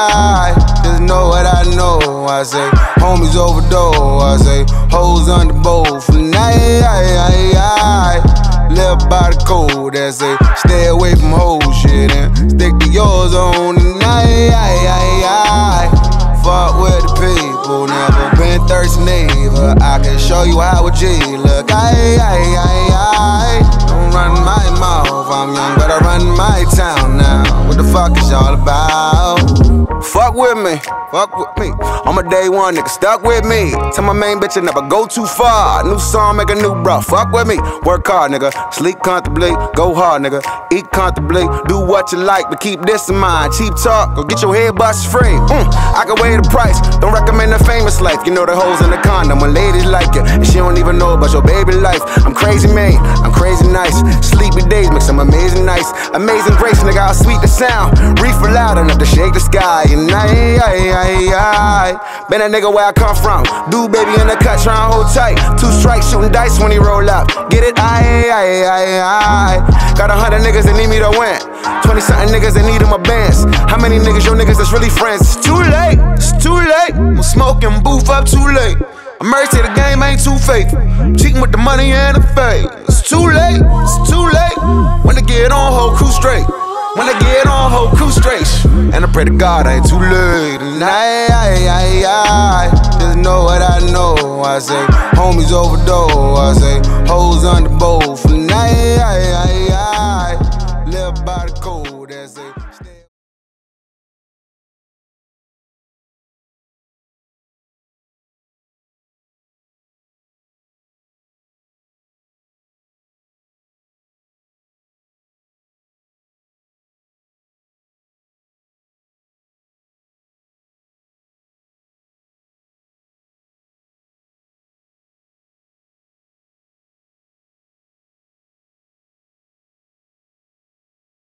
Just know what I know. I say, homies overdose. I say, hoes under both. Live by the code that say, stay away from whole shit and stick to yours on the night. Fuck with the people, never been thirsty neighbor. I can show you how a G look. Don't run my mouth, I'm young, but I run my town now. What the fuck is y'all about? Fuck with me, fuck with me. I'm a day one nigga, stuck with me. Tell my main bitch I never go too far. New song, make a new bro, fuck with me. Work hard, nigga, sleep comfortably. Go hard, nigga, eat comfortably. Do what you like, but keep this in mind. Cheap talk, go get your head bust free. I can weigh the price, don't recommend the famous life. You know the hoes in the condom when ladies like it, and she don't even know about your baby life. I'm crazy man, I'm crazy nice. Sleepy days make some amazing nights. Amazing grace, nigga, how sweet the sound. Reefer loud enough to shake the sky. And been a nigga where I come from. Dude, baby in the cut, tryna hold tight. 2 strikes, shooting dice when he roll up. Get it? Got 100 niggas that need me to win. 20-something niggas that need in my bands. How many niggas, your niggas that's really friends? It's too late, it's too late. I'm smoking booth up too late. I'm married to the game, ain't too faithful. Cheating with the money and the fame. It's too late, it's too late. When they get on, whole crew straight. When I get on, whole crew straight. And I pray to God I ain't too late. And just know what I know. I say, homies overdose.